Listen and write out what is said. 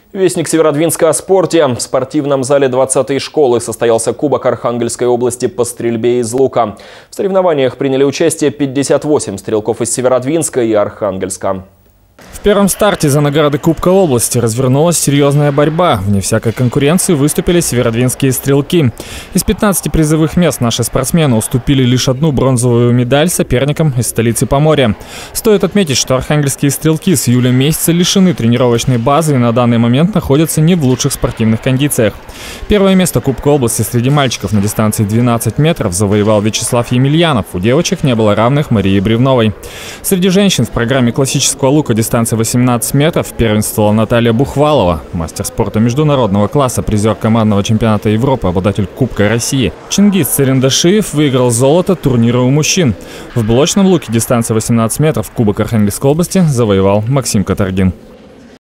Вестник Северодвинска о спорте. В спортивном зале 20-й школы состоялся Кубок Архангельской области по стрельбе из лука. В соревнованиях приняли участие 58 стрелков из Северодвинска и Архангельска. В первом старте за награды Кубка области развернулась серьезная борьба. Вне всякой конкуренции выступили северодвинские стрелки. Из 15 призовых мест наши спортсмены уступили лишь одну бронзовую медаль соперникам из столицы Поморья. Стоит отметить, что архангельские стрелки с июля месяца лишены тренировочной базы и на данный момент находятся не в лучших спортивных кондициях. Первое место Кубка области среди мальчиков на дистанции 12 метров завоевал Вячеслав Емельянов. У девочек не было равных Марии Бревновой. Среди женщин в программе классического лука дистанции 18 метров первенствовала Наталья Бухвалова, мастер спорта международного класса, призер командного чемпионата Европы, обладатель Кубка России. Чингиз Царендашиев выиграл золото турнира у мужчин. В блочном луке дистанции 18 метров Кубок Архангельской области завоевал Максим Катаргин.